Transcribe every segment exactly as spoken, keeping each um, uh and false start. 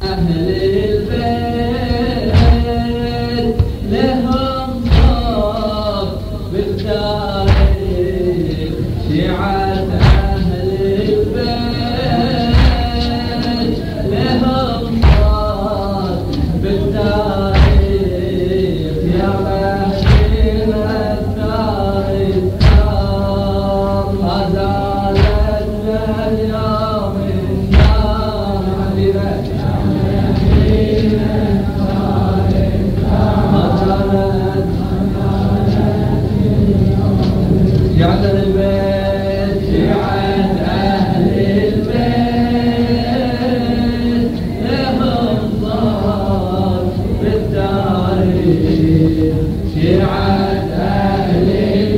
أهل البيت لهم صوت بالتاريخ، شيعة أهل البيت لهم صوت بالتاريخ، يا مهدينا التاريخ ما زالت لليوم النار علينا، يا مهدينا التاريخ ما زالت شيعة البيت، شيعة أهل البيت لهم صوت بالتاريخ، شيعة أهل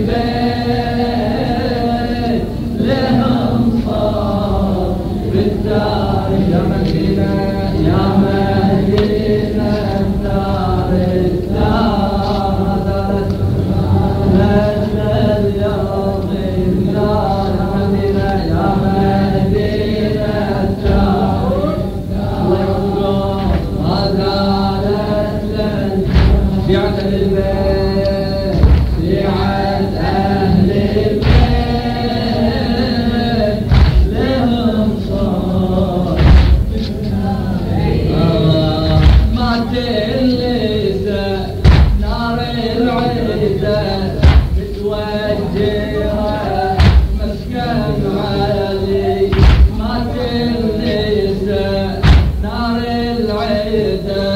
البيت لهم صوت بالتاريخ، يا مهدينا يا مهدينا التاريخ لا زالت اليوم النار علينا، يا مهدينا التاريخ الله يرحمكم ما زالت شيعة البيت، شيعة أهل البيت لهم صوت ما تلسى نار العزة متوجهة مسكن عالي، ما تلسى نار العزة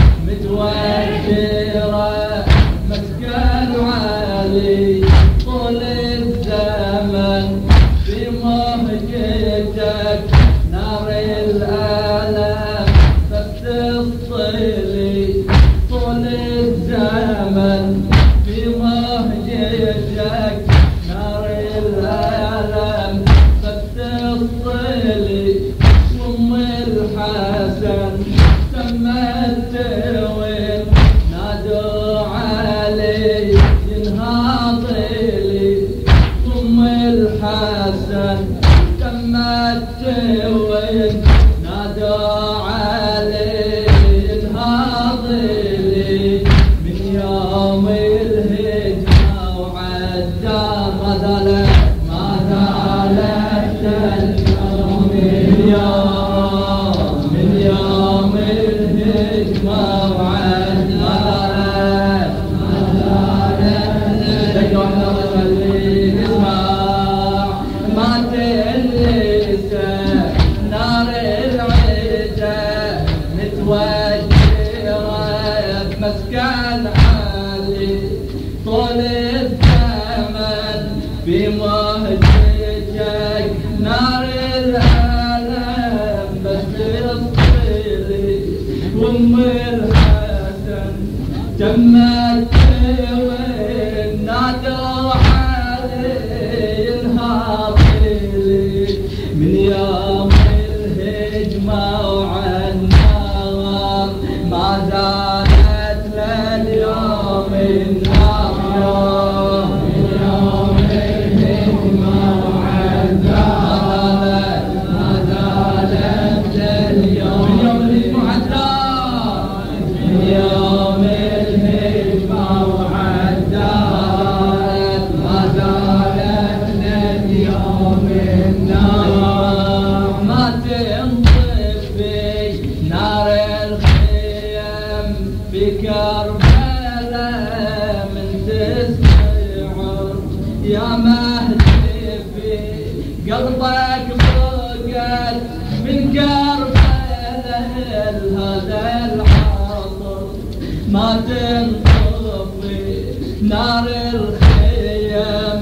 متوجهة مسكن عالي، طول الزمن في مهجتك نار الألم بس تصلي، طول الزمن في مهجتك نار الألم بس تصلي، وأم الحسن سمت وين نادوا علي ينهض لي، أم الحسن سمت وين نادوا علي ينهض لي، من يوم الهجرة وعدى ما زالت ما زالت اليوم اليوم من يوم الهجرة وعدى ما زالت لك واحنا بخليك اسمع، ما تلسى نار العزة متوجهة بمسكن عالي، طول الزمن في مهجتك نار الألم بس تصلي، وأم الحسن تمت وين نادوا علي ينهض لي، من يوم الهجمة وعالنار ما زالت لليوم النار، من يوم الهجمة وعالنار ما زالت لليوم من يوم الهجمة من يوم الهجمة وعالنار ما زالت لليوم النار، ما تنطفي نار الخيم في كربلاء من تسعر، يا مهدي في قلبك فقد من كربلاء هذا العصر، ما تنطفي نار الخيم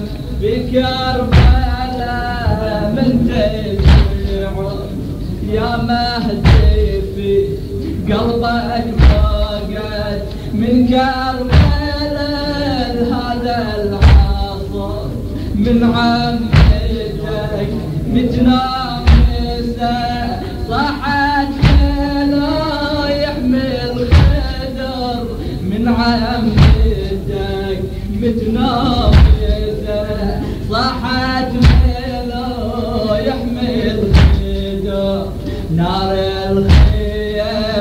بكربلاء من تسعر، يا مهدي في قلبك فقد من كربلاء هذا العصر، من عمتك متنامسة صحت لا يحمل خدر، من عمتك متنامسة صحت لا يحمل خدر، نار الخيام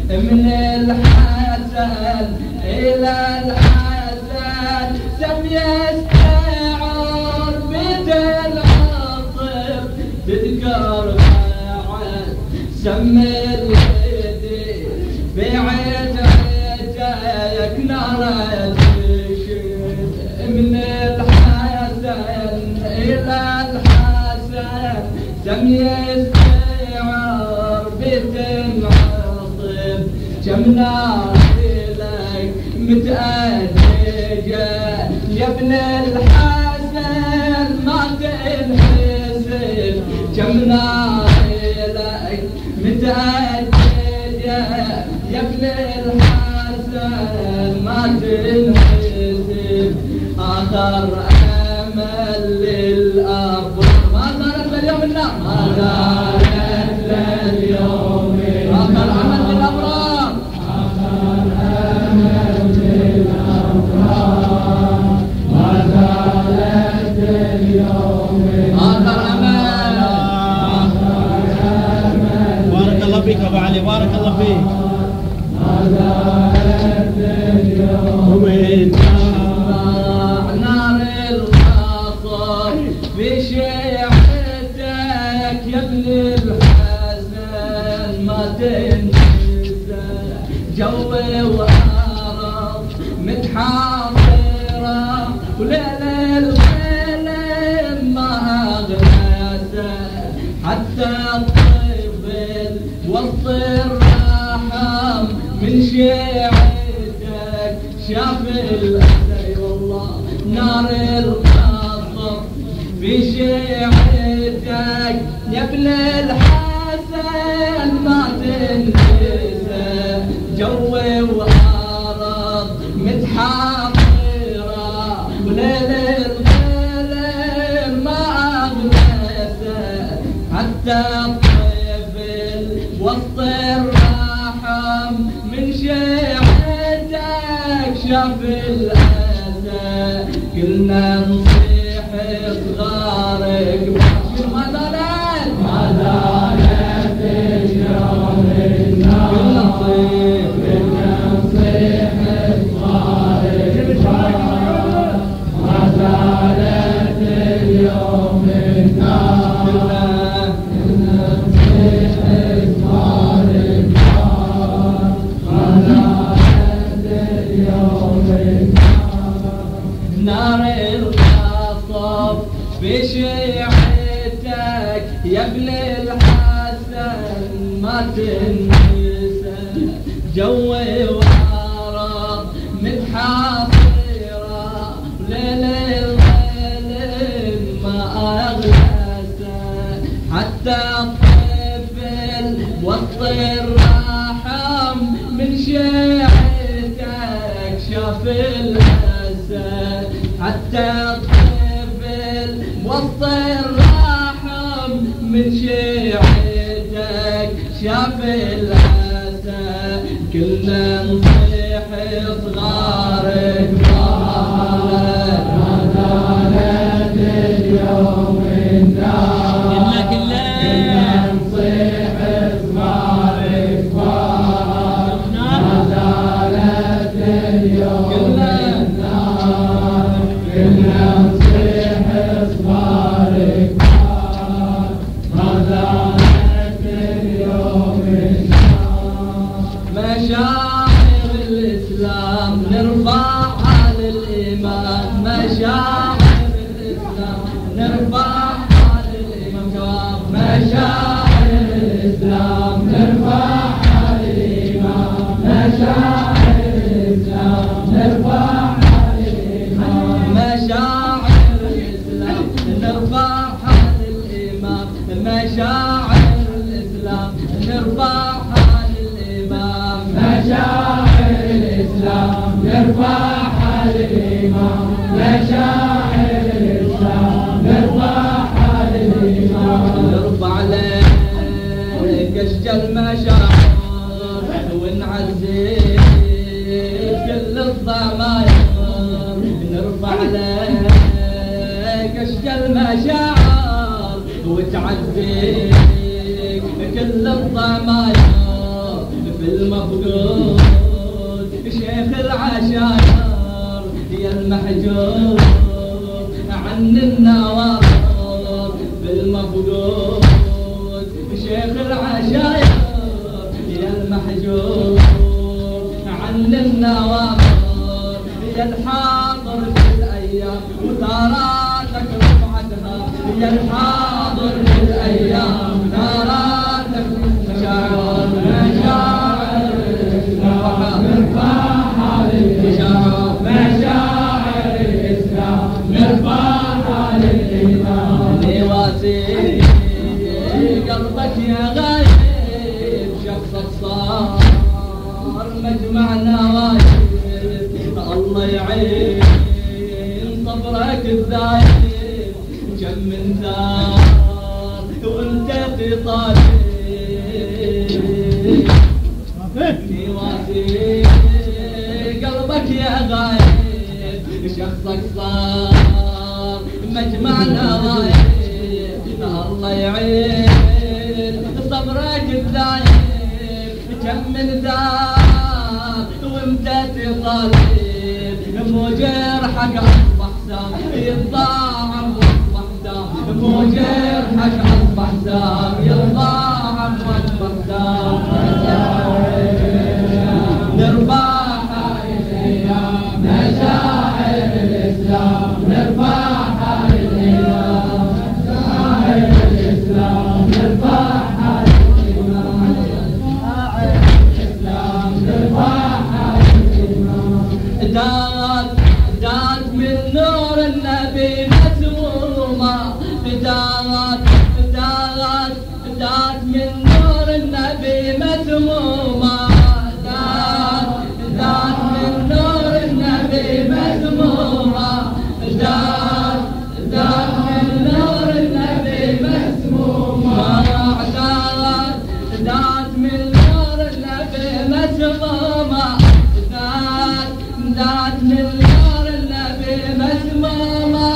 من الحسن إلى الحسن سم يستعار بيت العطف تذكر بعد سم اليدي بعيد عيدك نار الشد من الحسن إلى الحسن سم يستعار بيت العطف كم نار إليك متأججة يا ابن الحسن ما تنحسن كم نار إليك متأججة يا ابن الحسن ما تنحسن آخر أمل للأبرار ما زالت لليوم النار ما زالت لليوم آخر أمل للأبرار آخر أمل للأبرار ما زالت لليوم آخر أمل آخر أمل بارك الله فيك أبو علي بارك الله فيك ما زالت لليوم نار الخطر في شيعتك يا ابن الحسن ما تنسى جوي وأرض متحاضرة وليل الويل ما أغلسه حتى الطفل وسط الرحم من شيعتك شاف الأذى والله نار الخطر في شيعتك يا ابن الحسن ما تنسى جوي وأرض متحاضرة وليل الظلم ما أغلسه حتى الطفل وسط الرحم من شيعتك شاف الأذى كلنا نصيح صغارك ما زالت ما زالت اليوم النار كلنا نصيح كلنا نصيح صغارك ما زالت اليوم النار كلنا نصيح صغارك ما زالت اليوم نار الخطف في شيعتك يا ابن الحسن ما تنسى جوي وأرض متحاصرة ليل الظلم ما أغلسه حتى الطفل وسط الرحم من شيعتك شاف الأسد حتى الطفل وسط الرحم من شيعتك شاف الأسد كلنا نصيح صغارك ما زالت اليوم النار كلنا نصيح صغارك ما زالت اليوم النار كلنا نصيح صغارك ما زالت اليوم النار مشاعر الإسلام نرفعها للإمام مشاعر الإسلام نرفعها للإمام مشاعر الإسلام نرفعها للإمام مشاعر الإسلام نرفعها للإمام مشاعر الإسلام نرفعها للإمام مشاعر الإسلام نرفعها للإمام مشاعر الإسلام نرفعها للإمام مشاعر الإسلام نرفعها للإمام نرفع لك أشجى المشاعر ونعزيك كل الضماير نرفع لك أشجى المشاعر وتعزيك كل الضماير في بالمفقود شيخ العشائر يا المحجوب عن النوار بالمفقود شيخ العشائر يا المحجوب عن النوار يا الحاضر في الأيام وثاراتك رفعتها يا الحاضر في الأيام وثاراتك مشاعر مشاعر الإسلام مرفعها للإشارة مشاعر الإسلام مرفعها للإيمان نواسي قلبك يا غايب شخصك صار مجمعنا وايد الله يعين صبرك الزايد كم من ثار وانت في طالب في واسي قلبك يا غايب شخصك صار مجمعنا وايد الله يعين صبرك الزايد كم من ثار وانت في طالب مو جرحك اصبح سام يتضاعف واصبح سام مو جرحك اصبح سام يتضاعف واصبح سام نرفعها الايام مشاعر الاسلام نرفعها الايام مشاعر الاسلام نرفعها الاسلام نرفعها دات دات من نور النبي مسمومة دات دات دات من نور النبي مسمومة دات دات من نور النبي مسمومة دات دات من نور النبي مسمومة دات دات من نور النبي مسمومة دات من نور النبي مسمومة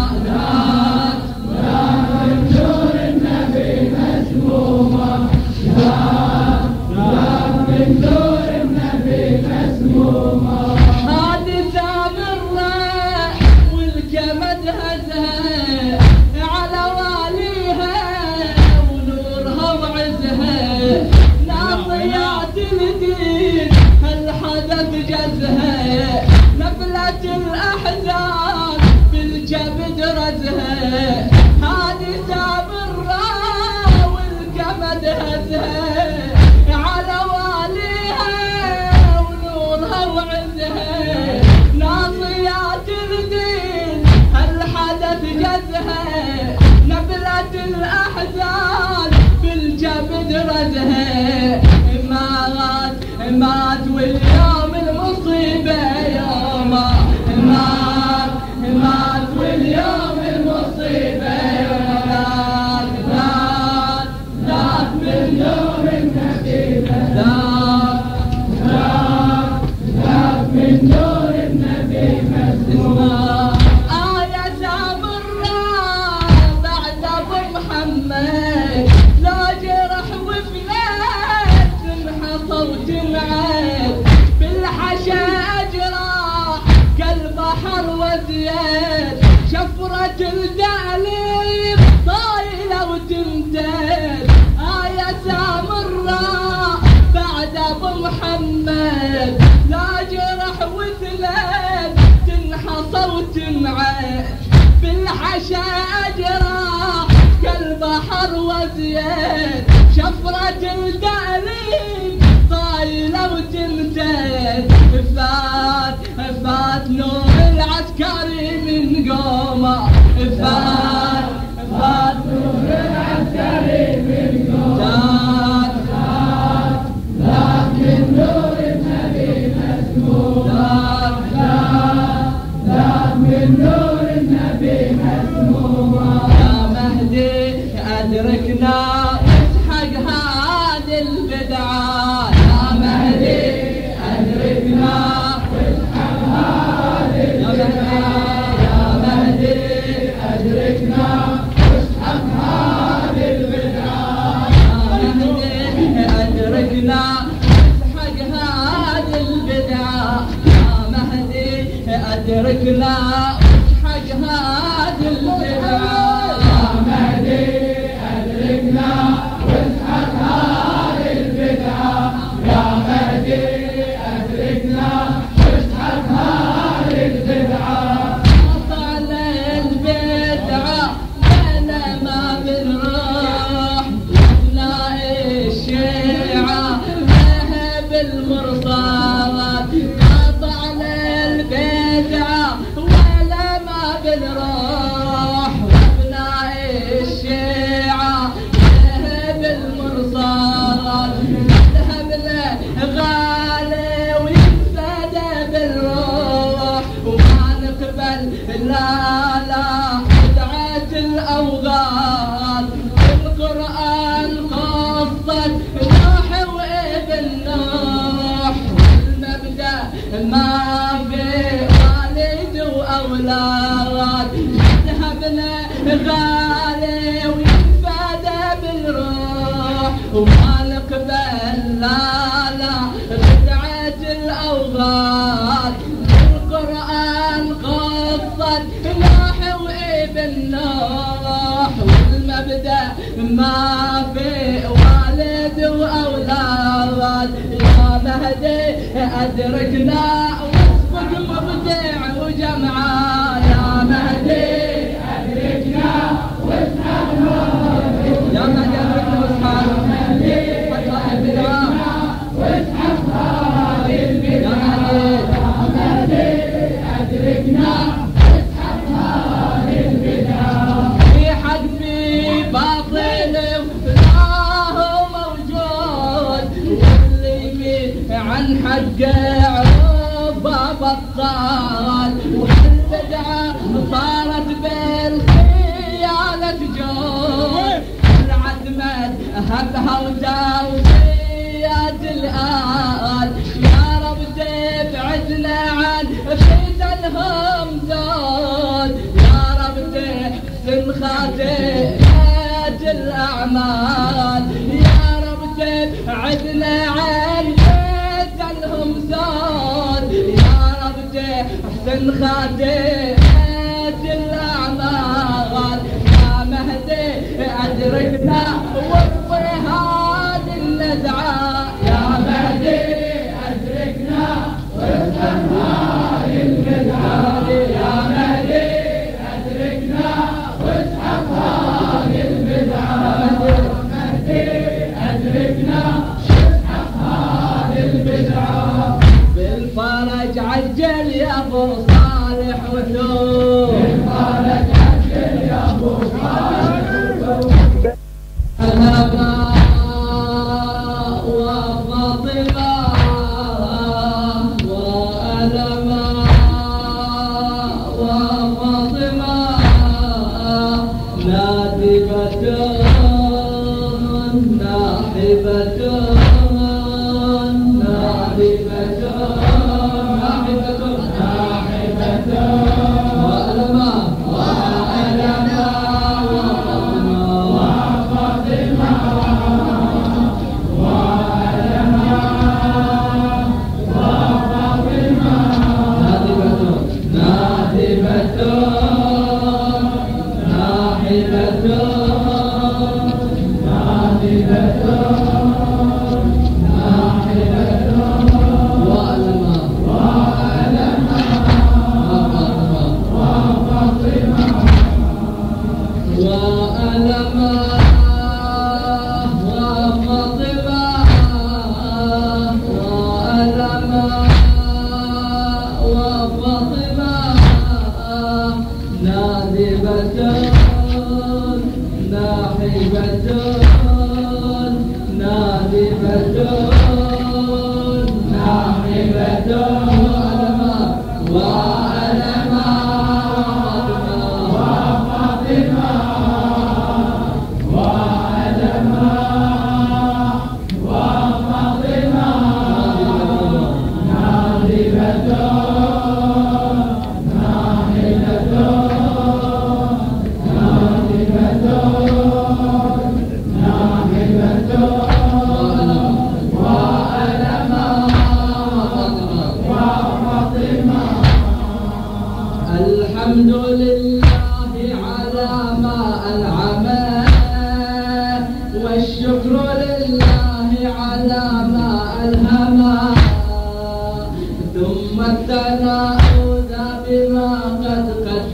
دات دات من نور النبي مسمومة دات دات من نور النبي مسمومة حادثة بالراح والكمد هزها على واليها ونورها وعزها ناصيات الدين هالحدث جزها نبلة الأحزان بالجبد رزها حادثة بالراء والكمد هزها على واليها ونورها وعزها ناصيات الدين هالحدث جزها نبلة الأحزان بالجبد رزها مات مات واليوم المصيبة يوما مات مات واليوم المصيبة يوما ذات ذات من نور النبي ذات ذات ذات من نور النبي مسمومة آية سامرة بعد أبو محمد لا جرح وفلات صوت العين بالحشا أجراح كالبحر وزياد شفرة الدعليم طايلة وتمتد آية سامرة بعد أبو محمد لا جرح وثلات تنحصى وتنعاد بالحشا أجراح كالبحر وزياد شفرة الدعليم طايلة وتمتد فات فات نور العسكري من قومه فات فات نور العسكري من قومه ذات ذات من نور النبي مسموم ذات ذات من نور النبي مسموم يا مهدي أدركنا اسحق هذا أدركنا واسحق هذه البدعة يا مهدي أدركنا واسحق هذه البدعة يا مهدي أدركنا واسحق هذه البدعة طال البدعة أنا ما بنروح نلاقي الشيعة ذهب المرصاد طال البدعة ولا ما بنروح نلاقي الشيعة ذهب المرصاد نذهب له غالي وينفدى بالروح وما نقبل لا لا بدعة الأوغاد القرآن قصة نوح وابن نوح المبدأ ما في والد وأولاد نذهبنا غالي وينفدى بالروح وما نقبل لا لا بدعة الأوغاد القرآن قصة نوح وابن نوح والمبدأ ما في والد وأولاد يا مهدي أدركنا واسبق مبدع وجمعة يا مهدي أدركنا واسحق يا مهدي أدركنا واسحق هذه البدعة واسحق هذه البدعة يا مهدي أدركنا واسحق هذه البدعة في حق في باطل وله موجود واللي يميل عن حقه عرضه بطال والبدعة صارت بالخيانة جود العتمة هبها وزوجيات الآل يا رب تبعدنا عن فتنهم زود يا رب تحسن خاتمات الأعمال يا رب تبعدنا عن فتنهم زود يا رب تحسن خاتمات الأعمال يا مهدي أدركنا واطفي هذه النزعة يا مهدي أدركنا واسحق هذه البدعة يا مهدي أدركنا واسحق هذه البدعة يا مهدي أدركنا واسحق هذه البدعة بالفرج عجل يا ابو صالح وثوب بالفرج عجل يا أبو صالح الهباء وفاطمة وألماء وفاطمة نادبة ناحبة ناحبة ناحبة ناحبة وألماء وألماء وفاطمة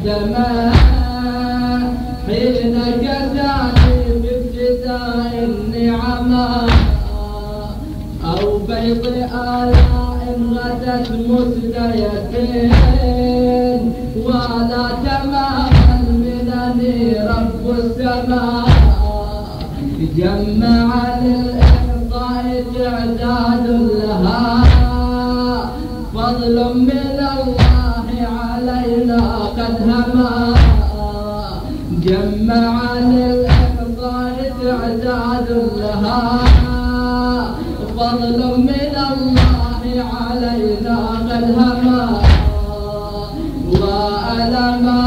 قدمه حين كساني بابتداء النعمة أو بيض آلاء غدت مسديتين ولا تمام المنن رب السماء جمع للإعطاء تعداد لها فضل من الله علينا قد هما جمع للإعطاء تعداد لها فضل من الله علينا قد هما وألما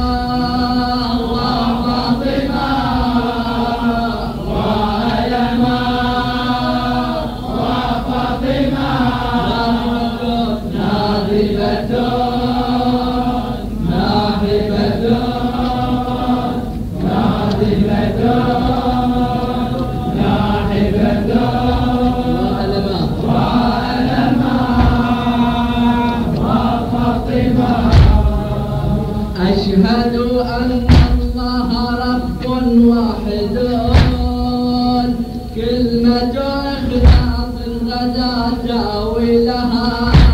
وفاطمة وألما وفاطمة ناظبة ناحبة ناظبة ناحبة وألما وألما وفاطمة أشهد أن الله رب واحد كلمة إخلاص غدا تاويلها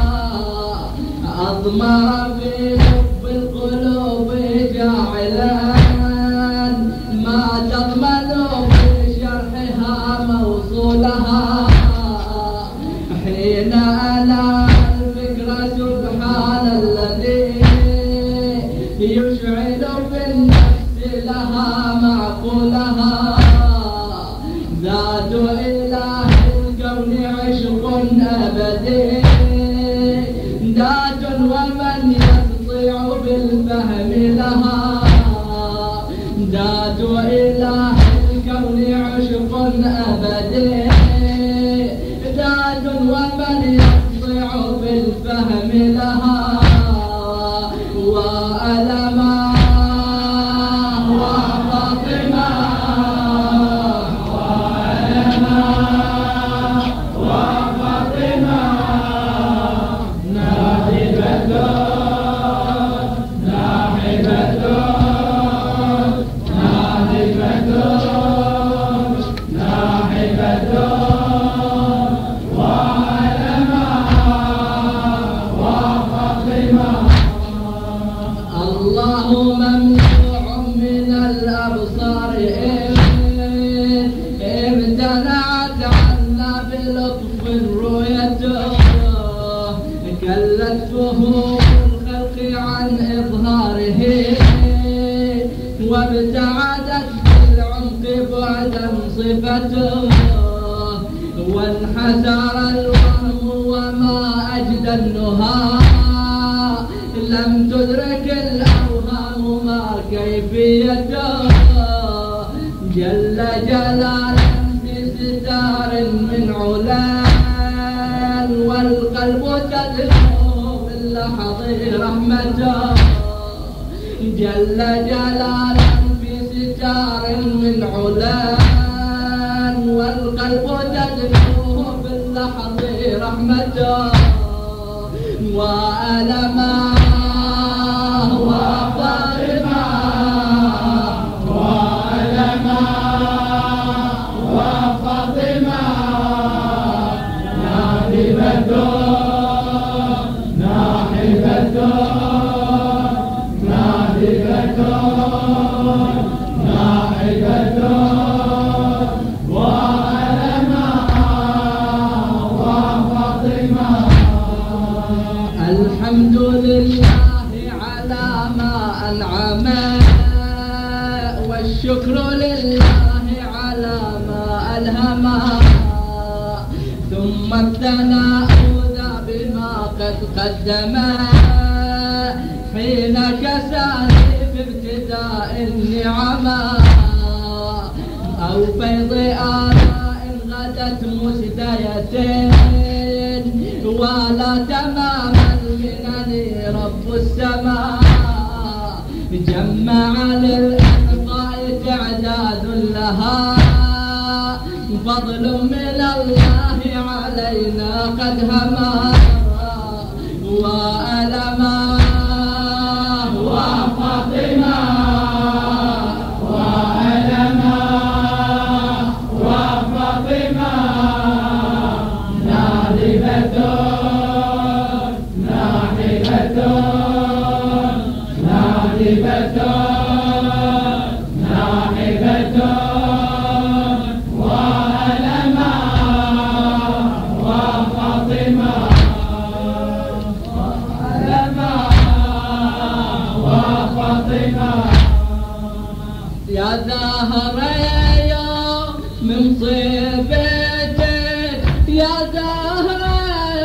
أضمر في لب القلوب جاعلا ما تضمن بشرحها موصولها حين أنا الفكرة سبحان الذي يشعل بالنفس لها معقولها ذات إله الكون عشق أبدي ذات ومن يستطيع بالفهم لها ذات إله الكون عشق أبدي ذات ومن يستطيع بالفهم لها وألما وفاطمة وألما وفاطمة ناحبة ناحبة ناحبة ناحبة وألما وفاطمة الله ممنوع من الأبصار امتنعت عنا بلطف رؤيته كلت فهوم الخلق عن إظهاره وابتعدت بالعمق بعدا صفته وانحسر الوهم وما أجدى النهى لم تدرك الأوهام ما كيفيته جل جلالا بستار من علان والقلب تدلو باللحظ رحمته جل جلالا بستار من علان والقلب تدلو باللحظ رحمته وألما وفاطمة وألما وفاطمة ناحبة ناحبة ناحبة ناحبة وألما وفاطمة الحمد لله على ما أنعم والشكر لله على ما ألهم ثم الثناء ذا بما قد قدم حين كساني بابتداء النعمة أو فيض آلاء غدت مسديتين ولا تمام المنن رب السماء جمع للإعطاء تعداد لها فضل من الله علينا قد هما وألما وفاطمة يا زهرة يا من صيبتك يا زهرة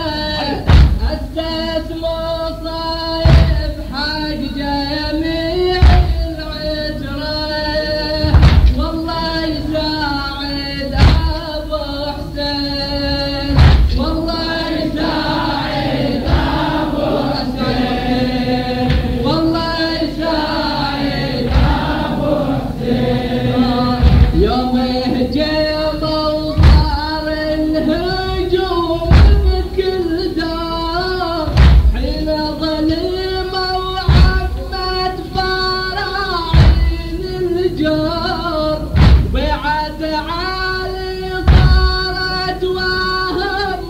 أسس مصايب حق جميع العترة والله يساعد أبو حسين والله يساعد أبو حسين والله يساعد أبو حسين يوم هجموا وصار الهجوم بكل دار حين ظلموا وعمت فراعين الجار بعد عالي صارت وهم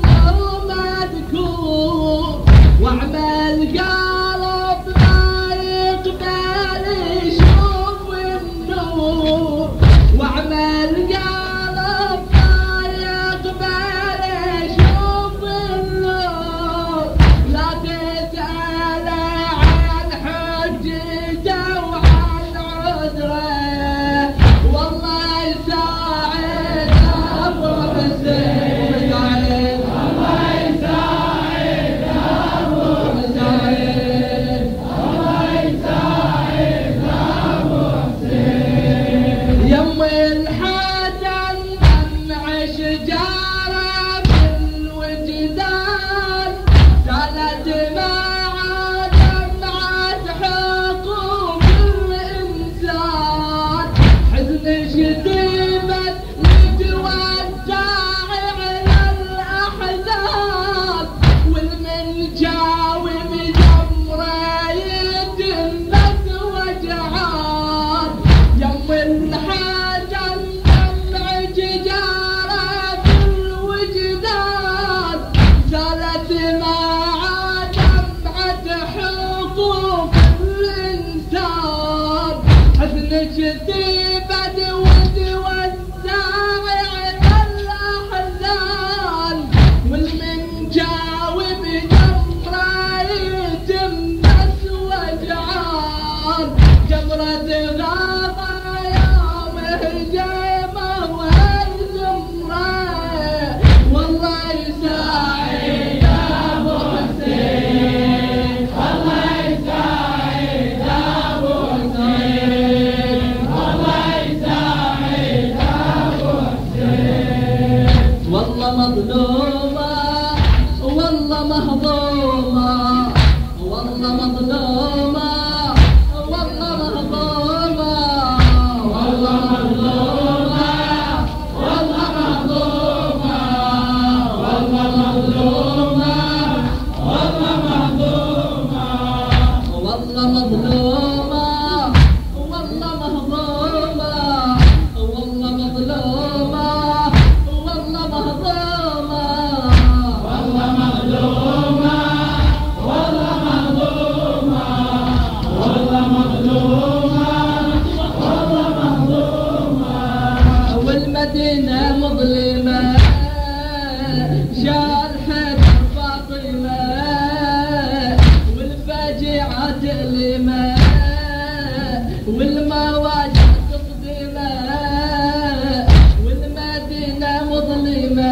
ومذكور وعمل قلب ما يقبل يشوف النور وعمل قلب ما يقبل يشوف النور لا تسأل عن حجته وعن عذره والله يساعد أبو حسين يساعد الله يساعد أبو حسين الله يساعد أبو حسين يم الحسن دمع شجارة بالوجدان سالت مع دمعة حقوق الإنسان حزن شديدة يتوسع على الأحزاب والمنجاوم جمرة يتمس وجعان يم الحسن دمع شجارة بالوجدان سالت مع دمعة حقوق الإنسان حزن شديد وتوسع على الأحزان والمنجاوب جمرة يتمس وجعان جمرة غابة يوم هجمة والزمرة والله يساعد أبو حسين الله يساعد أبو حسين الله يساعد أبو حسين والله مظلومة والله مهضومة والله مظلومة والله مهضومة والله مظلومة والله مهضومة والله مظلومة والله مهضومة والله مظلومة والله مهضومة والله مظلومة والله مهضومة والله مظلومة والله مهضومة والله مظلومة والله مهضومة والمدينة مظلمة شال حيدر فاطمة والفاجعة تألمة والمواجع تقدمة والمدينة مظلمة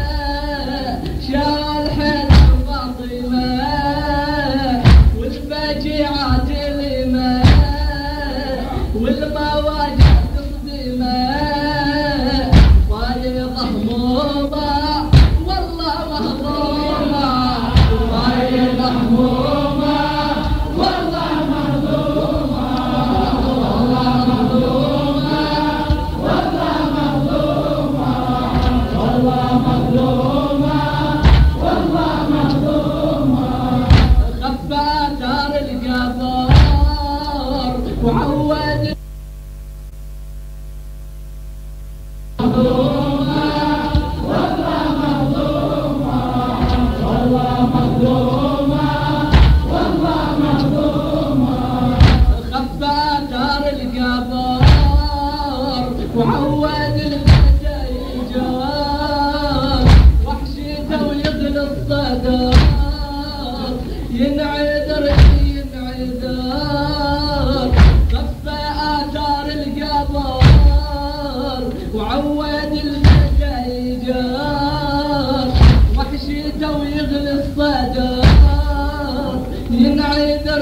شال حيدر فاطمة والفاجعة تألمة والمواجع تقدمة فايضة همومة والله مهضومة فايضة همومة والله مهضومة والله مهضومة والله مهضومة والله مهضومة والله مهضومة خفى دار القبر وعود مهضومة والله مهضومة الصدر ينعذر ينعذر صفى آثار القبر وعود المجايجر وحشيته ويغلي الصدر ينعذر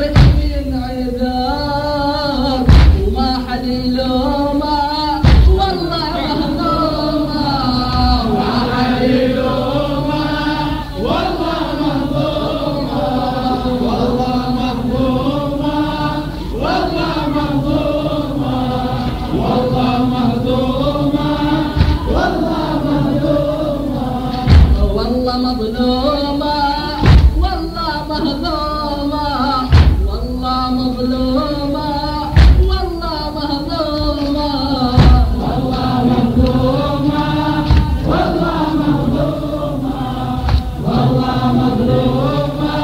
ينعذر وما حد يلومه والله مهضومه وما حد يلومه والله مهضومه والله مهضومه والله مهضومه والله مهضومه والله مهضومه والله مظلومه والله مهضومه والله مظلومه والله مهضومه والله مظلومه والله مهضومه والله مظلومه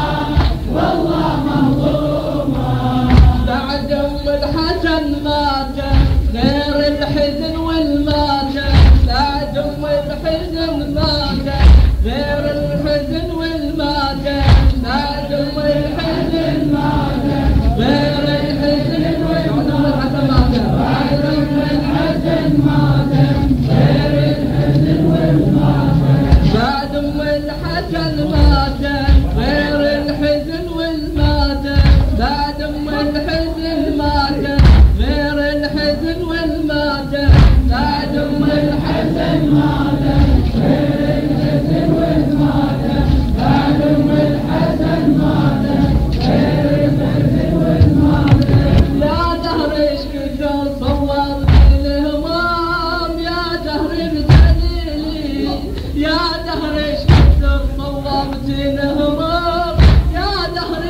والله مهضومه بعد ام الحسن مات غير الحزن والماتم بعد ام الحزن مات غير الحزن والماتم بعد ام الحزن مات غير الحزن والماتم بعد ام الحسن مات غير الحزن والماتم بعد ام الحسن مات غير الحزن والماتم بعد ام الحزن مات غير الحزن والماتم بعد ام الحسن مات غير الحزن والماتم بعد ام الحسن مات غير الحزن والماتم يا دهر ايش كثر صورت الهمام يا دهر بدليلي يا دهر ايش كثر صورت الهمام يا دهر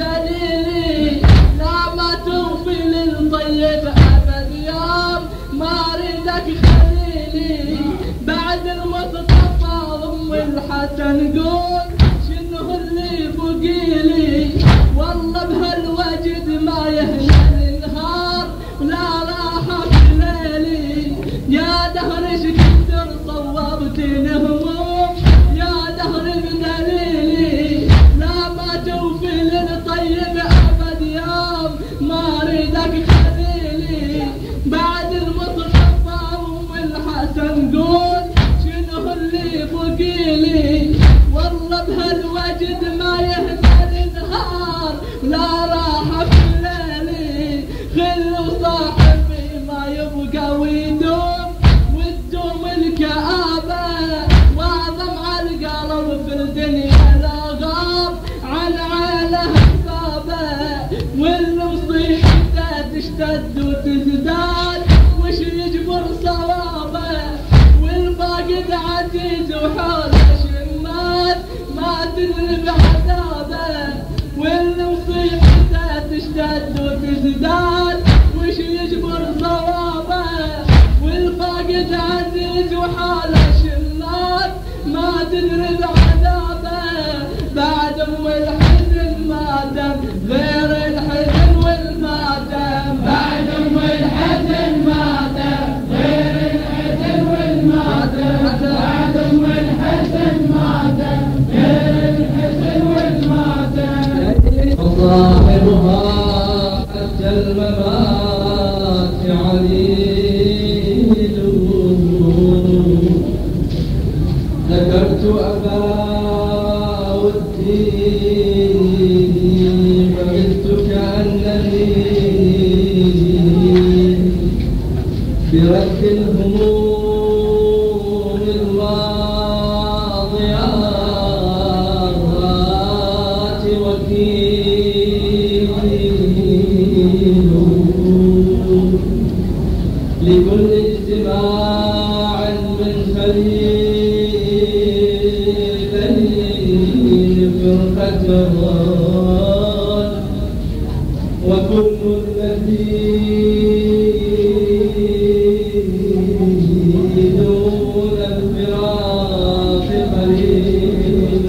بدليلي لا ما توفي للطيب ابد يوم ما اريدك خليلي بعد المصطفى ام الحسن قول شنو اللي بقيلي والله بهالوجد ما يهنى النهار ولا راحة ليلي يا دهر ايش كثر صوبت الهموم يا دهر بدليلي لا ما توفي للطيب ابد يوم ما اريدك خليلي بعد المصطفى ام الحسن قول شنو اللي بقيلي والله بهالوجد ما يهدى النهار لا راحة في الليل خل وصاحبي ما يبقى ويدوم وتدوم الكآبة واعظم على القلب في الدنيا لا غاب عن عاله حسابه والمصيبة تشتد وتزداد وش يجبر صوابه والفاقد عزيز وحوله شمات ما تدري بعذابه والمصيبة تشتد وتزداد وش يجبر صوابه والفاقد عزيز وحاله شمات ما تدري بعذابه بعد ام الحزن ماتم غير الحزن والماتم بعد ام الحزن ماتم غير الحزن والماتم بعد ام الحزن ماتم غير الحزن والماتم صاحبها حتى الممات عليل ذكرت أبا والدين فمت كأنني برد الهموم الواضيات وكيل لكل اجتماع من خليلين فرقة وكل الذي دون الفراق قليل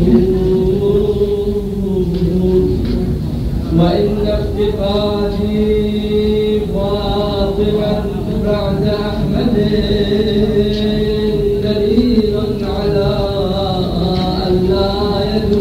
وإن افتقادي فاطمة بعد أحمد دليل على أن لا يدوم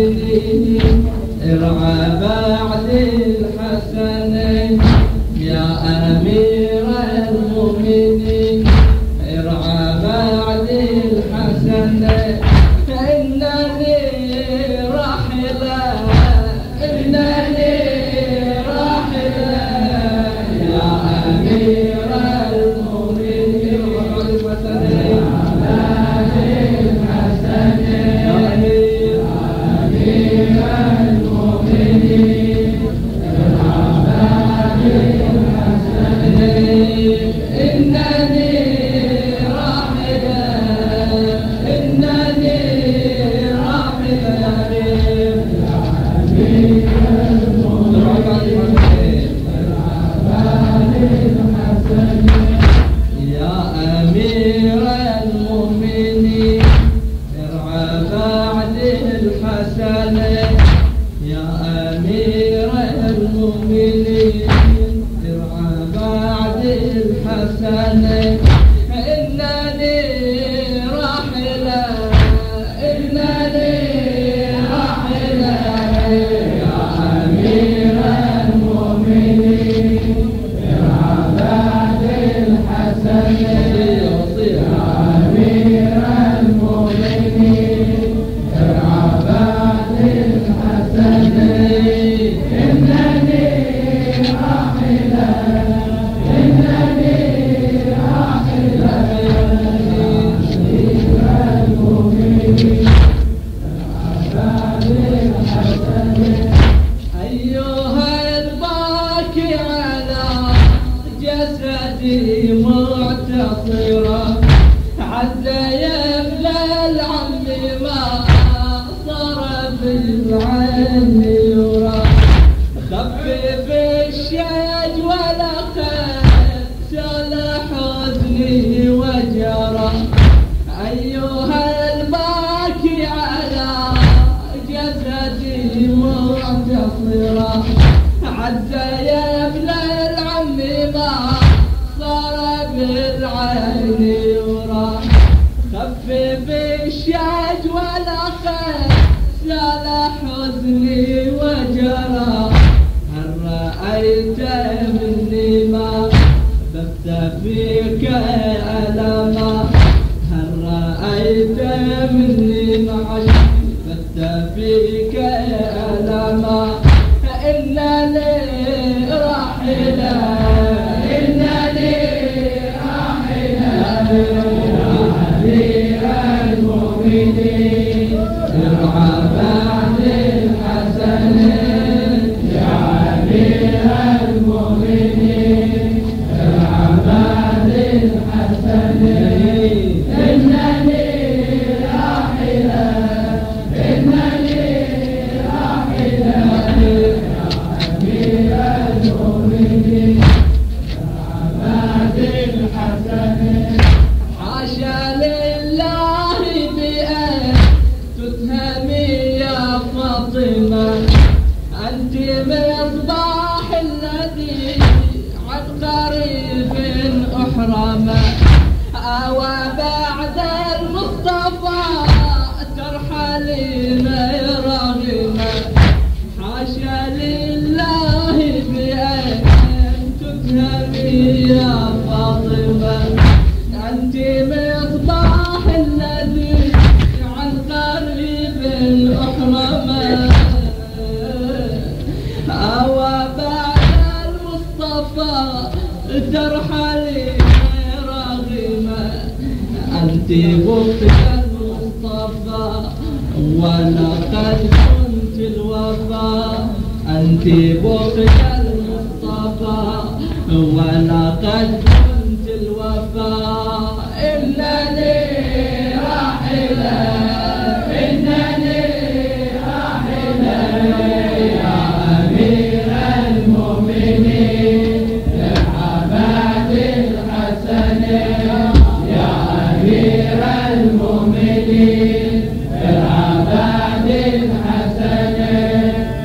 المؤمنين ارعى بعد الحسن يا أمير المؤمنين ارعى بعد الحسن فإنني راحلة إنني راحلة يا أمير المؤمنين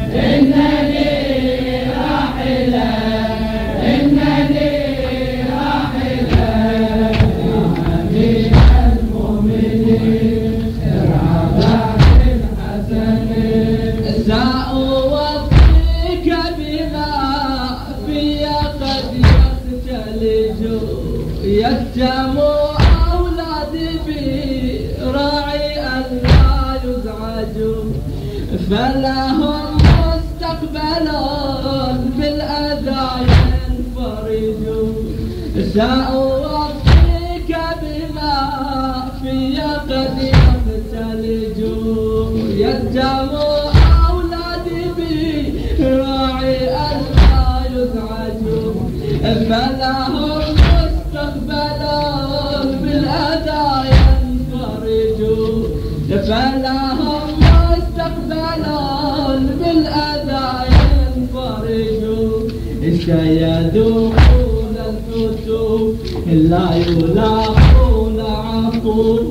إنني راحلة إنني سأوفيك بما في قد يختلج يتم أولادي براعي ألا يزعجوا فلهم مستقبل بالأذى ينفرجوا سأوفيك بما في قد يختلج يتم أولادي براعي ألا يزعجوا فلهم مستقبل بالأذى ينفرجوا فلهم مستقبل بالأذى ينفرجوا سيدخلون الفتوح لا يلاقون عقوب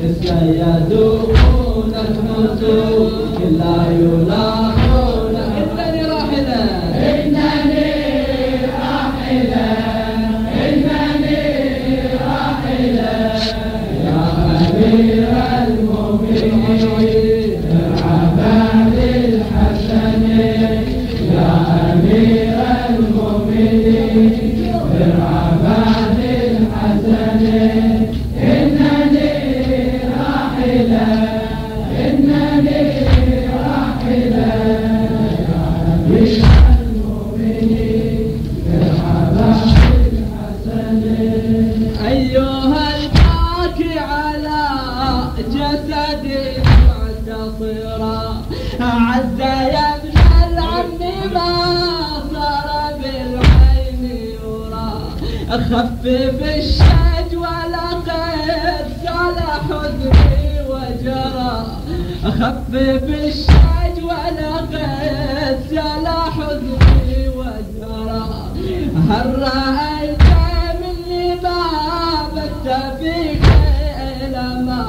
سيدخلون الفتوح لا يلاقون إنني راحلة إنني راحلة إنني راحلة يا أمير المؤمنين العباد الحسن يا أمير المؤمنين العباد الحسن إنني راحلة إنني راحلة يا أمير المؤمنين العباد الحسن أيها الباكي على جسدي معتصرا عز يا ابن العم ما صار بالعين يرى خفف الشجوى لقد سال حزني وجرى خفف الشجوى لقد سال حزني وجرى هل رأيت مني ما بت فيك إلما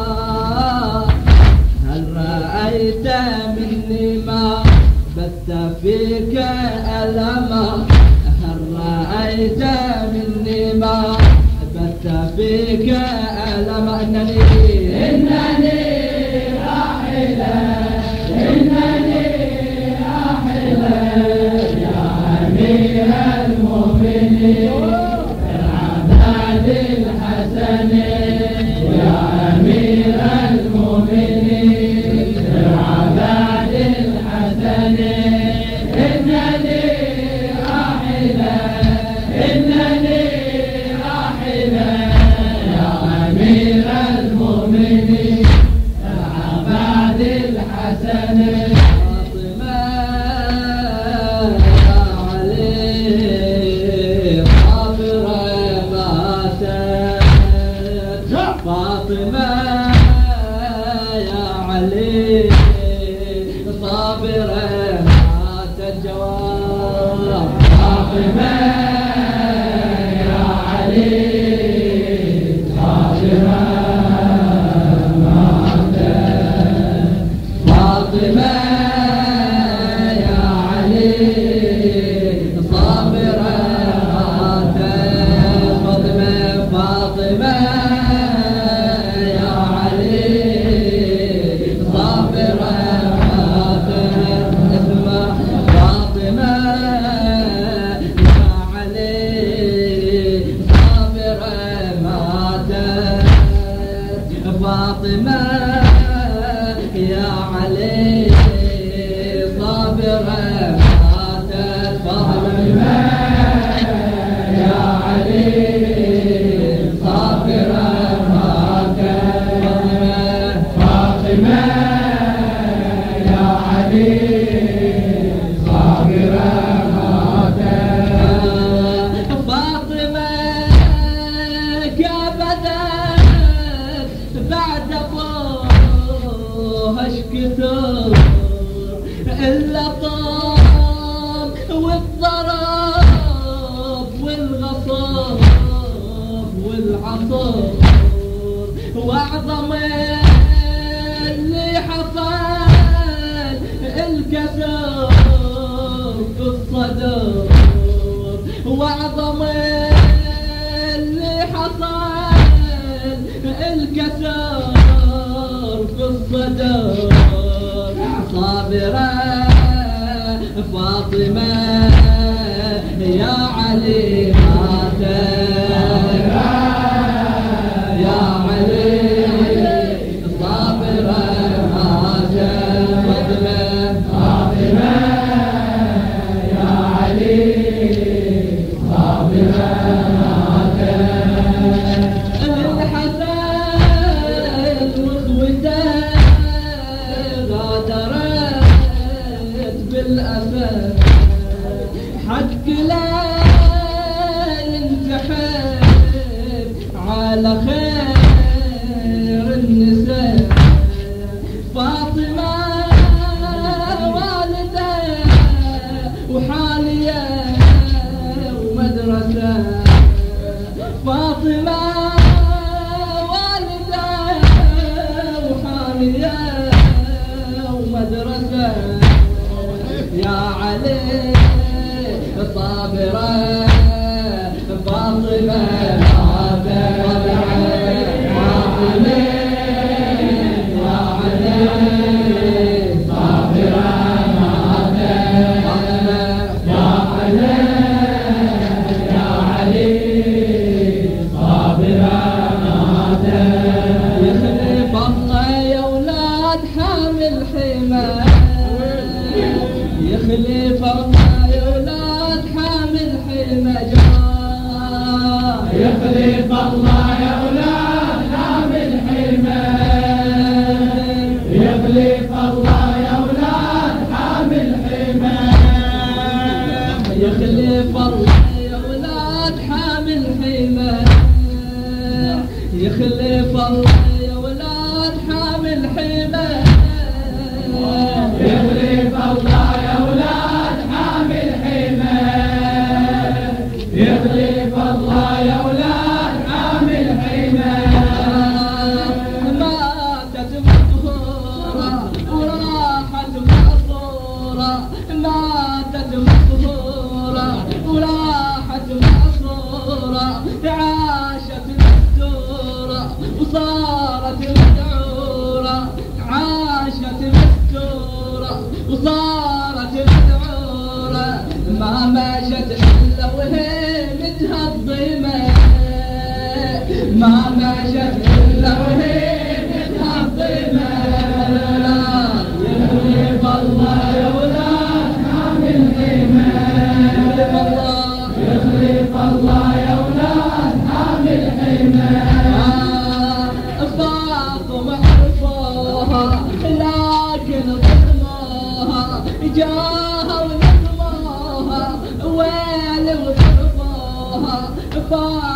هل رأيت مني ما بت فيك ألما هل رأيت مني ما بت فيك ألما إنني إنني راحلة إنني راحلة يا أمير المؤمنين العباد الحسن يا أمير المؤمنين العباد الحسن إنني راحلة إنني راحلة يا أمير المؤمنين العباد الحسن فاطمة يا علي صابرة ماتت فاطمة يا علي صابرة ماتت جواب فاطمة يا علي صابرة ماتت فاطمة يا علي صابرة ماتت فاطمة فاطمة يا علي صابرة ماتت اسمع فاطمة يا علي صابرة ماتت فاطمة يا علي صابرة ماتت فاطمة يا علي صابرة ماتت فاطمة يا علي صابرة ماتت فاطمة كبدت بعد ابوها اشكتر الا طاب والضرب والغصب والعصر واعظم اللي حصل الكسر في الصدر واعظم اللي حصل الكسر في الصدر صابر صابرة فاطمة يا علي صابرة يا علي صابرة فاطمة فاطمة يا علي صابرة الحسن واخوته غادرت بالأسد حق لا ينتحب على خير النساء فاطمة والدة وحالية ومدرسة فاطمة والدة وحالية ومدرسة يا علي صابرة فاطمة فاطمة يا علي صابرة فاطمة يا علي يا علي صابرة يخلف الله يا ولاد حامل حمى يخلف الله يا ولاد حامل حمى يخلف الله يا ولاد حامل حمى يخلف الله يا ولاد حامل حمى يخلف الله يا ولاد حامل حمى يخلف الله يا ولاد حامل حمى يخلف الله يا ولاد حامل حمى يخلف الله يا ولاد حامل حمى ماتت مقهورة وراحت مقصورة ماتت مقهورة وراحت مقصورة عاشت مستورة وصارت مدعورة عاشت مستورة وصارت مدعورة ما مشت إلا وهي متهضمة ما مشت إلا وهي متهضمة يخلف الله يا ولاد حامل حمى يخلف الله يخلف الله يا ولاد حامل حمى فاطمة عرفوها لكن ظلموها جاها وظلموها ويل وظلموها